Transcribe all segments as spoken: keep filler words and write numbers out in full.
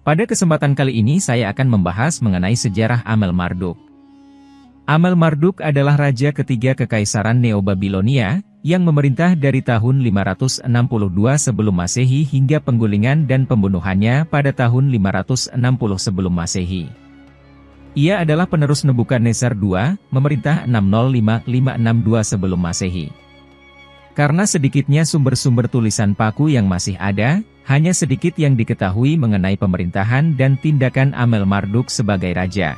Pada kesempatan kali ini saya akan membahas mengenai sejarah Amel-Marduk. Amel-Marduk adalah raja ketiga Kekaisaran Neo-Babilonia, yang memerintah dari tahun lima ratus enam puluh dua sebelum Masehi hingga penggulingan dan pembunuhannya pada tahun lima ratus enam puluh sebelum Masehi. Ia adalah penerus Nebukadnezar kedua, memerintah enam nol lima lima enam dua sebelum Masehi. Karena sedikitnya sumber-sumber tulisan paku yang masih ada, hanya sedikit yang diketahui mengenai pemerintahan dan tindakan Amel-Marduk sebagai raja.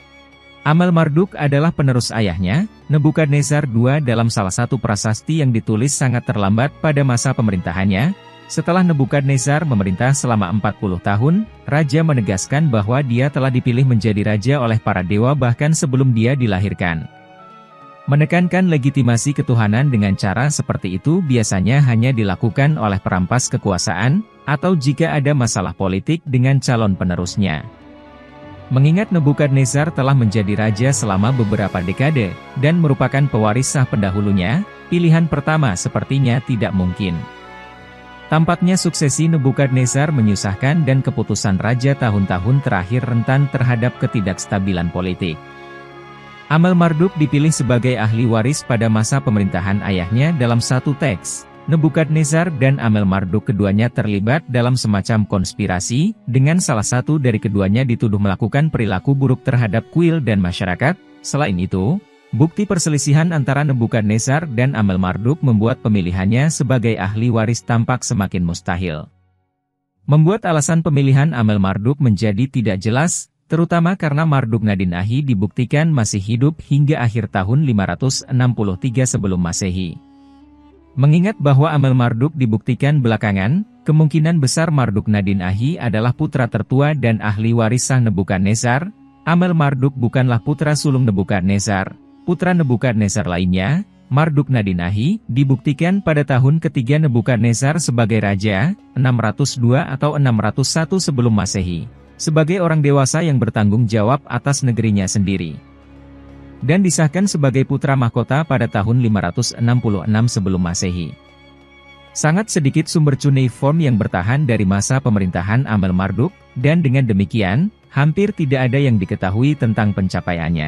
Amel-Marduk adalah penerus ayahnya, Nebukadnezar kedua dalam salah satu prasasti yang ditulis sangat terlambat pada masa pemerintahannya. Setelah Nebukadnezar memerintah selama empat puluh tahun, raja menegaskan bahwa dia telah dipilih menjadi raja oleh para dewa bahkan sebelum dia dilahirkan. Menekankan legitimasi ketuhanan dengan cara seperti itu biasanya hanya dilakukan oleh perampas kekuasaan, atau jika ada masalah politik dengan calon penerusnya. Mengingat Nebukadnezar telah menjadi raja selama beberapa dekade, dan merupakan pewaris sah pendahulunya, pilihan pertama sepertinya tidak mungkin. Tampaknya suksesi Nebukadnezar menyusahkan dan keputusan raja tahun-tahun terakhir rentan terhadap ketidakstabilan politik. Amel-Marduk dipilih sebagai ahli waris pada masa pemerintahan ayahnya dalam satu teks. Nebukadnezar dan Amel-Marduk keduanya terlibat dalam semacam konspirasi, dengan salah satu dari keduanya dituduh melakukan perilaku buruk terhadap kuil dan masyarakat. Selain itu, bukti perselisihan antara Nebukadnezar dan Amel-Marduk membuat pemilihannya sebagai ahli waris tampak semakin mustahil. Membuat alasan pemilihan Amel-Marduk menjadi tidak jelas, terutama karena Marduk-nadin-ahi dibuktikan masih hidup hingga akhir tahun lima ratus enam puluh tiga sebelum Masehi. Mengingat bahwa Amel-Marduk dibuktikan belakangan, kemungkinan besar Marduk-nadin-ahi adalah putra tertua dan ahli waris sah Nebukadnezar. Amel-Marduk bukanlah putra sulung Nebukadnezar. Putra Nebukadnezar lainnya, Marduk-nadin-ahi, dibuktikan pada tahun ketiga Nebukadnezar sebagai raja, enam ratus dua atau enam ratus satu sebelum Masehi, sebagai orang dewasa yang bertanggung jawab atas negerinya sendiri, dan disahkan sebagai putra mahkota pada tahun lima ratus enam puluh enam sebelum Masehi. Sangat sedikit sumber cuneiform yang bertahan dari masa pemerintahan Amel-Marduk, dan dengan demikian, hampir tidak ada yang diketahui tentang pencapaiannya.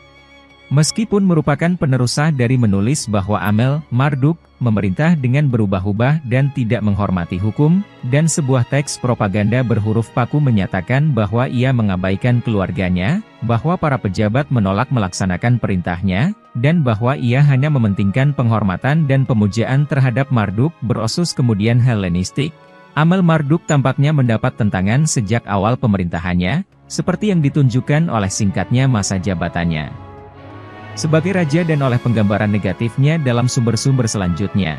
Meskipun merupakan penerus sah dari menulis bahwa Amel-Marduk memerintah dengan berubah-ubah dan tidak menghormati hukum, dan sebuah teks propaganda berhuruf paku menyatakan bahwa ia mengabaikan keluarganya, bahwa para pejabat menolak melaksanakan perintahnya, dan bahwa ia hanya mementingkan penghormatan dan pemujaan terhadap Marduk berosus kemudian Helenistik. Amel-Marduk tampaknya mendapat tentangan sejak awal pemerintahannya, seperti yang ditunjukkan oleh singkatnya masa jabatannya sebagai raja dan oleh penggambaran negatifnya dalam sumber-sumber selanjutnya.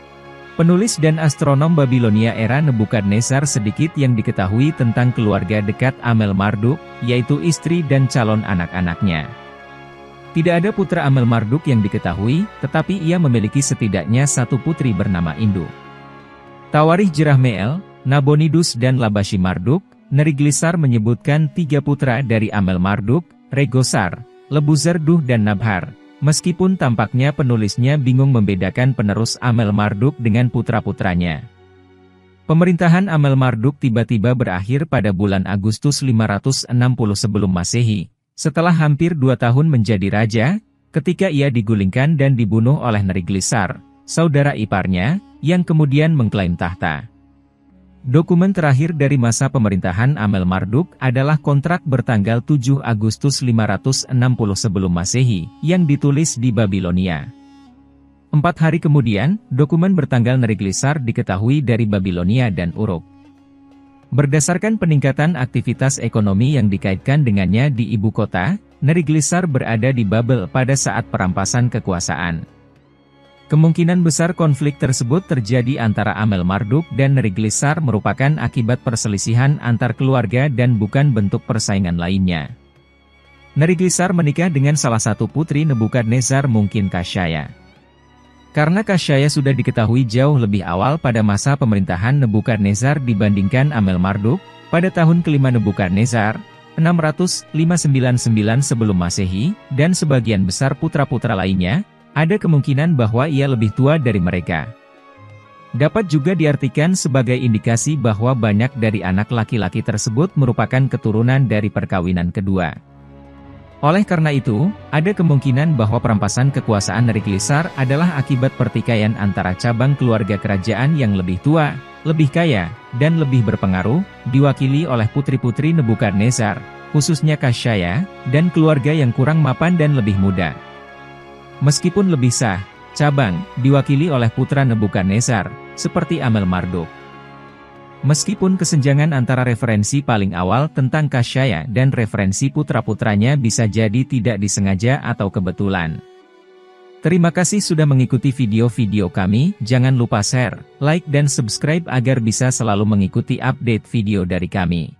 Penulis dan astronom Babilonia era Nebukadnezar sedikit yang diketahui tentang keluarga dekat Amel-Marduk, yaitu istri dan calon anak-anaknya. Tidak ada putra Amel-Marduk yang diketahui, tetapi ia memiliki setidaknya satu putri bernama Indu. Tawarikh Jerahmeel, Nabonidus dan Labashi-Marduk. Neriglisar menyebutkan tiga putra dari Amel-Marduk, Regosar, Lebuzerduh dan Nabhar, meskipun tampaknya penulisnya bingung membedakan penerus Amel-Marduk dengan putra-putranya. Pemerintahan Amel-Marduk tiba-tiba berakhir pada bulan Agustus lima ratus enam puluh sebelum Masehi, setelah hampir dua tahun menjadi raja, ketika ia digulingkan dan dibunuh oleh Neriglisar, saudara iparnya, yang kemudian mengklaim tahta. Dokumen terakhir dari masa pemerintahan Amel-Marduk adalah kontrak bertanggal tujuh Agustus lima ratus enam puluh sebelum Masehi, yang ditulis di Babilonia. Empat hari kemudian, dokumen bertanggal Neriglisar diketahui dari Babilonia dan Uruk. Berdasarkan peningkatan aktivitas ekonomi yang dikaitkan dengannya di ibu kota, Neriglisar berada di Babel pada saat perampasan kekuasaan. Kemungkinan besar konflik tersebut terjadi antara Amel-Marduk dan Neriglisar merupakan akibat perselisihan antar keluarga dan bukan bentuk persaingan lainnya. Neriglisar menikah dengan salah satu putri Nebukadnezar, mungkin Kashaya. Karena Kashaya sudah diketahui jauh lebih awal pada masa pemerintahan Nebukadnezar dibandingkan Amel-Marduk, pada tahun kelima Nebukadnezar, enam ratus lima puluh sembilan sembilan sebelum Masehi, dan sebagian besar putra-putra lainnya, ada kemungkinan bahwa ia lebih tua dari mereka. Dapat juga diartikan sebagai indikasi bahwa banyak dari anak laki-laki tersebut merupakan keturunan dari perkawinan kedua. Oleh karena itu, ada kemungkinan bahwa perampasan kekuasaan Nerikkilsar adalah akibat pertikaian antara cabang keluarga kerajaan yang lebih tua, lebih kaya, dan lebih berpengaruh, diwakili oleh putri-putri Nebukadnezar, khususnya Kashaya, dan keluarga yang kurang mapan dan lebih muda. Meskipun lebih sah, cabang, diwakili oleh putra Nebukadnezar, seperti Amel-Marduk. Meskipun kesenjangan antara referensi paling awal tentang Kashaya dan referensi putra-putranya bisa jadi tidak disengaja atau kebetulan. Terima kasih sudah mengikuti video-video kami, jangan lupa share, like dan subscribe agar bisa selalu mengikuti update video dari kami.